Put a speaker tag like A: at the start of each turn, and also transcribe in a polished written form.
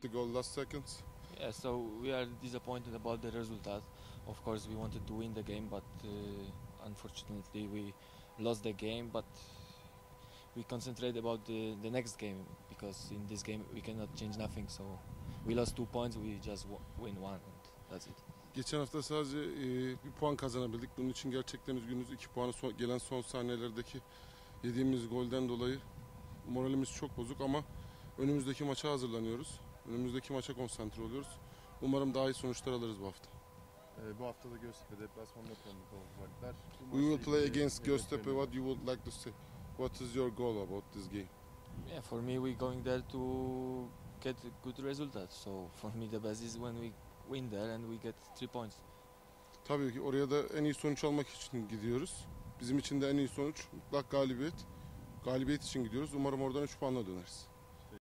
A: the goal last seconds.
B: Yeah, so we are disappointed about the result. Of course, we wanted to win the game, but unfortunately, we lost the game. But we concentrate about the next game because in this game we cannot change nothing. So we lost 2 points. We just win one, and that's it.
A: Geçen hafta sadece bir puan kazanabildik. Bunun için gerçekten üzgünüz. 2 puanı gelen son saniyelerdeki yediğimiz golden dolayı moralimiz çok bozuk ama önümüzdeki maça hazırlanıyoruz. Önümüzdeki maça konsantre oluyoruz. Umarım daha iyi sonuçlar alırız bu hafta.
C: Bu hafta da Göztepe deplasmanında konuk olacaklar.
A: We will play against Göztepe. What you would like to say? What is your goal about this game?
B: Yeah, for me, we're going there to get a good result. So for me, the best is when we win there and we get 3 points.
A: Tabii ki oraya da en iyi sonuç almak için gidiyoruz. Bizim için de en iyi sonuç mutlak galibiyet. Galibiyet için gidiyoruz. Umarım oradan 3 puanla döneriz.